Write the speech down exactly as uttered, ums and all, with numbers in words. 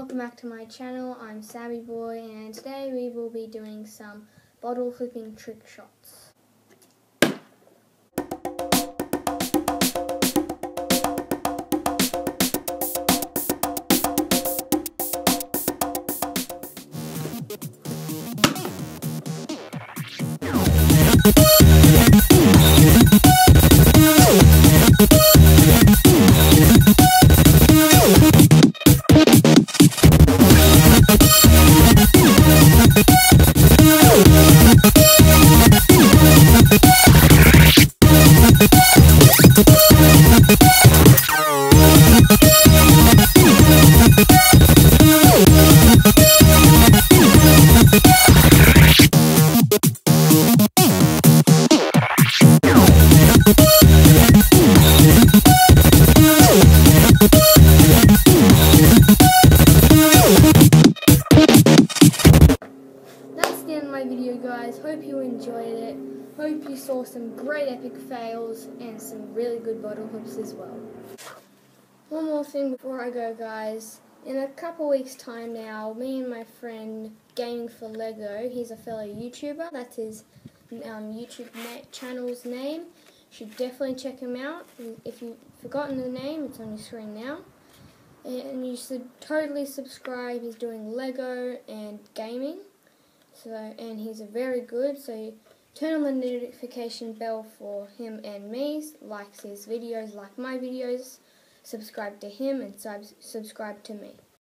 welcome back to my channel. I'm Sammy Boy, and today we will be doing some bottle flipping trick shots. That's the end of my video, guys. Hope you enjoyed it. Hope you saw some great epic fails and some really good bottle flips as well. One more thing before I go, guys. In a couple weeks time now, me and my friend Gaming for Lego, he's a fellow YouTuber, that's his um, YouTube na channel's name. You should definitely check him out. If you've forgotten the name, it's on your screen now. And you should totally subscribe. He's doing Lego and gaming. So, and he's a very good, so turn on the notification bell for him and me, like his videos, like my videos, subscribe to him, and sub subscribe to me.